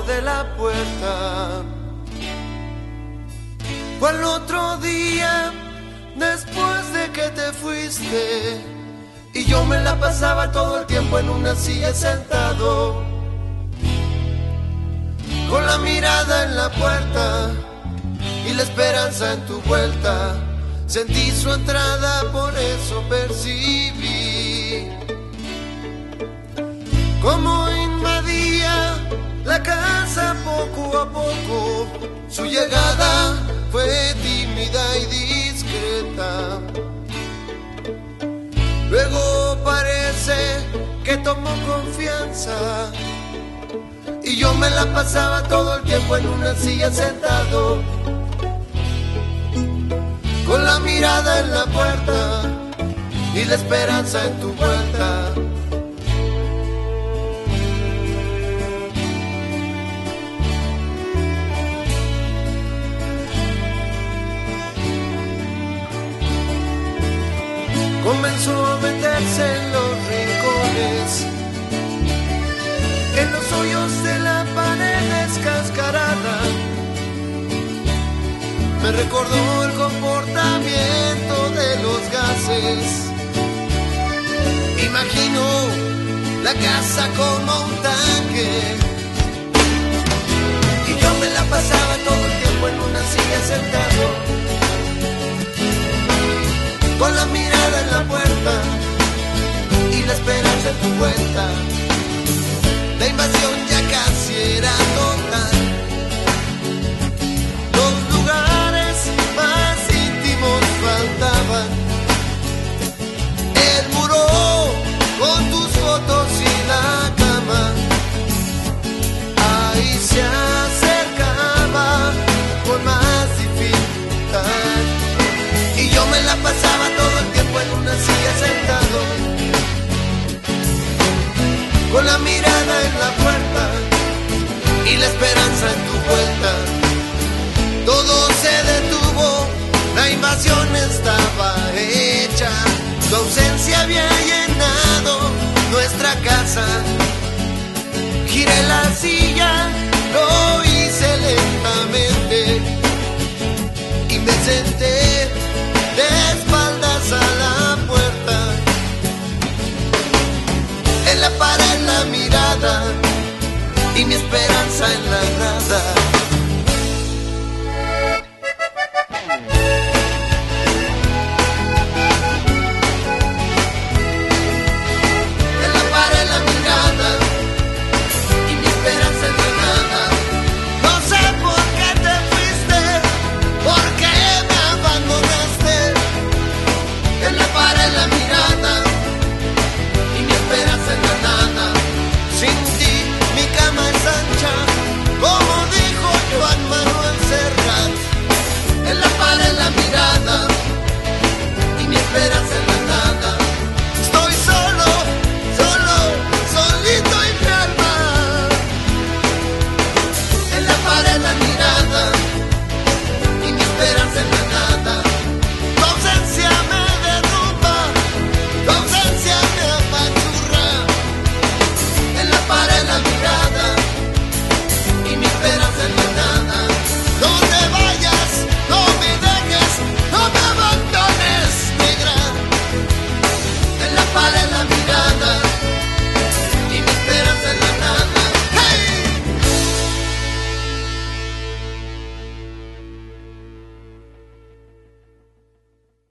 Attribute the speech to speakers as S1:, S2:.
S1: de la puerta. Fue el otro día, después de que te fuiste, y yo me la pasaba todo el tiempo en una silla sentado, con la mirada en la puerta y la esperanza en tu vuelta. Sentí su entrada, por eso percibí cómo invadía la casa poco a poco. Su llegada fue tímida y discreta. Luego parece que tomó confianza, y yo me la pasaba todo el tiempo en una silla sentado, con la mirada en la puerta y la esperanza en tu vuelta. Comenzó a meterse en los rincones, en los hoyos de la pared descascarada. Me recordó el comportamiento de los gases. Imagino la casa como un tanque, y yo me la pasaba todo el tiempo en una silla sentado, con la mirada en la puerta y la esperanza en tu vuelta. La invasión ya casi era total. Los lugares más íntimos faltaban. El muro con tus fotos y la cama, ahí se acercaba con más dificultad. Y yo me la pasaba todo el tiempo en una silla sentado, con la mirada en la puerta y la esperanza en tu vuelta. Todo se detuvo, la invasión estaba hecha, tu ausencia había llenado nuestra casa. Giré la silla, lo hice lentamente y me senté de espaldas a la puerta. En la pared la mirada y mi esperanza en la